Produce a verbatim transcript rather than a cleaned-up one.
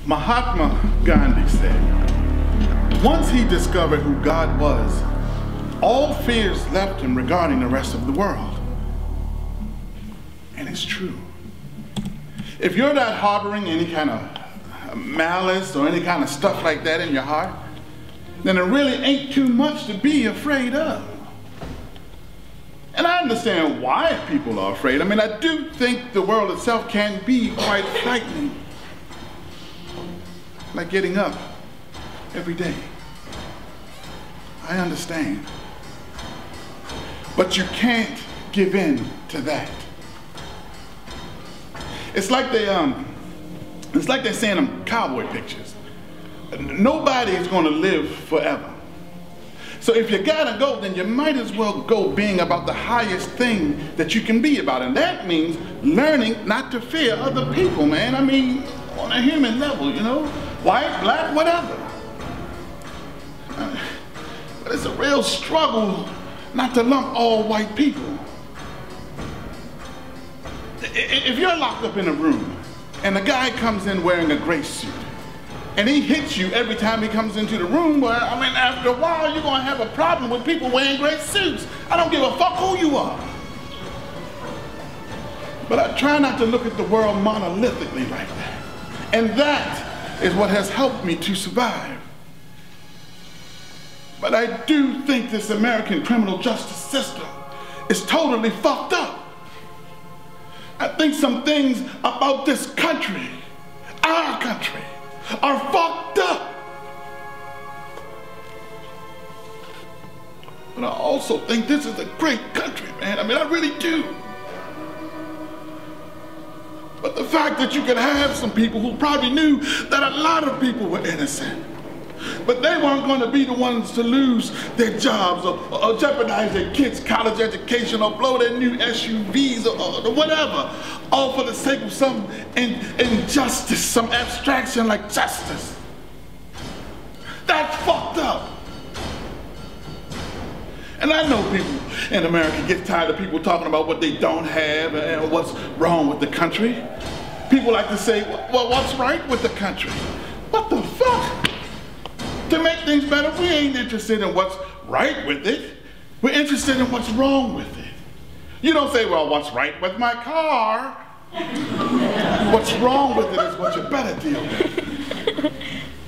Mahatma Gandhi said, once he discovered who God was, all fears left him regarding the rest of the world. And it's true. If you're not harboring any kind of malice or any kind of stuff like that in your heart, then it really ain't too much to be afraid of. And I understand why people are afraid. I mean, I do think the world itself can be quite frightening. Like getting up every day. I understand. But you can't give in to that. It's like they um it's like they're saying in cowboy pictures. Nobody is going to live forever. So if you gotta go, then you might as well go being about the highest thing that you can be about. And that means learning not to fear other people, man. I mean, on a human level, you know? White, black, whatever. Uh, but it's a real struggle not to lump all white people. If you're locked up in a room and a guy comes in wearing a gray suit and he hits you every time he comes into the room, well, I mean, after a while, you're gonna have a problem with people wearing gray suits. I don't give a fuck who you are. But I try not to look at the world monolithically like that. And that is what has helped me to survive. But I do think this American criminal justice system is totally fucked up. I think some things about this country, our country, are fucked up. But I also think this is a great country, man. I mean, I really do. But the fact that you could have some people who probably knew that a lot of people were innocent, but they weren't going to be the ones to lose their jobs or, or jeopardize their kids' college education or blow their new S U Vs or, or whatever, all for the sake of some in, injustice, some abstraction like justice. That's fucked up. And I know people in America get tired of people talking about what they don't have and what's wrong with the country. People like to say, well, what's right with the country? What the fuck? To make things better, we ain't interested in what's right with it. We're interested in what's wrong with it. You don't say, well, what's right with my car? What's wrong with it is what you better deal with.